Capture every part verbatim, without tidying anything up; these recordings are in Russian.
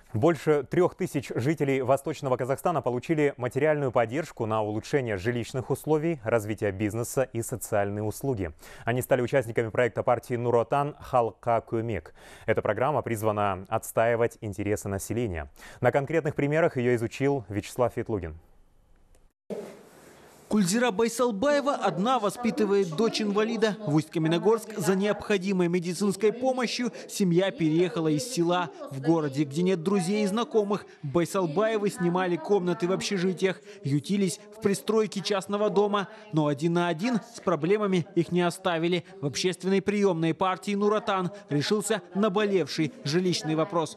Больше трех тысяч жителей Восточного Казахстана получили материальную поддержку на улучшение жилищных условий, развитие бизнеса и социальные услуги. Они стали участниками проекта партии Нур Отан «Халыкка көмек». Эта программа призвана отстаивать интересы населения. На конкретных примерах ее изучил Вячеслав Ветлугин. Кульзира Байсалбаева одна воспитывает дочь инвалида. В Усть-Каменогорск за необходимой медицинской помощью семья переехала из села. В городе, где нет друзей и знакомых, Байсалбаевы снимали комнаты в общежитиях, ютились в пристройке частного дома. Но один на один с проблемами их не оставили. В общественной приемной партии Нур Отан решился наболевший жилищный вопрос.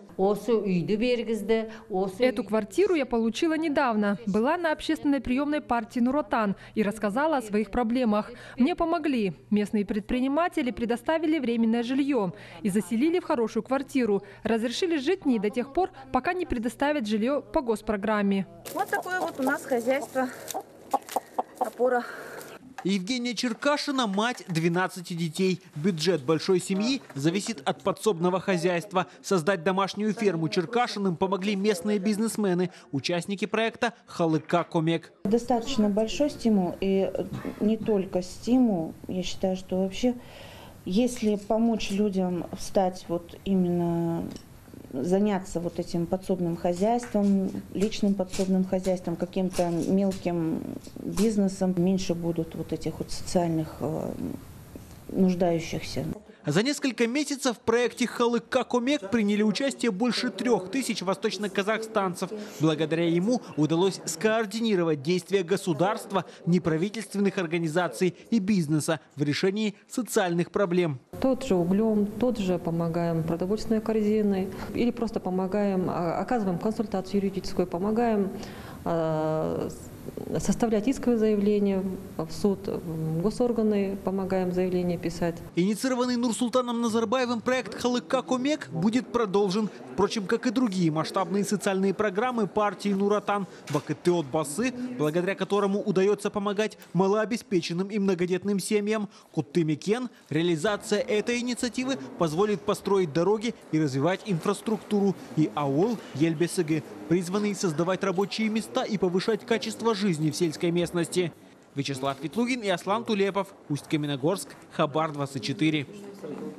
Эту квартиру я получила недавно. Была на общественной приемной партии Нур Отан и рассказала о своих проблемах. Мне помогли. Местные предприниматели предоставили временное жилье и заселили в хорошую квартиру. Разрешили жить в ней до тех пор, пока не предоставят жилье по госпрограмме. Вот такое вот у нас хозяйство. Опора. Евгения Черкашина – мать двенадцати детей. Бюджет большой семьи зависит от подсобного хозяйства. Создать домашнюю ферму Черкашиным помогли местные бизнесмены, участники проекта «Халыкка көмек». Достаточно большой стимул, и не только стимул. Я считаю, что вообще, если помочь людям встать вот именно... заняться вот этим подсобным хозяйством, личным подсобным хозяйством, каким-то мелким бизнесом, меньше будут вот этих вот социальных э, нуждающихся. За несколько месяцев в проекте «Халыкка көмек» приняли участие больше трех тысяч восточноказахстанцев. Благодаря ему удалось скоординировать действия государства, неправительственных организаций и бизнеса в решении социальных проблем. Тот же углем, тот же помогаем продовольственной корзиной или просто помогаем, оказываем консультацию юридическую, помогаем составлять исковое заявление в суд, в госорганы помогаем заявление писать. Инициированный Нурсултаном Назарбаевым проект «Халыкка көмек» будет продолжен. Впрочем, как и другие масштабные социальные программы партии Нур Отан «Бакытты отбасы», благодаря которому удается помогать малообеспеченным и многодетным семьям. «Кутты мекен» – реализация этой инициативы позволит построить дороги и развивать инфраструктуру. И аул Ельбесыгы, призванный создавать рабочие места и повышать качество жизни в сельской местности. Вячеслав Ветлугин и Аслан Тулепов. Усть-Каменогорск. Хабар двадцать четыре.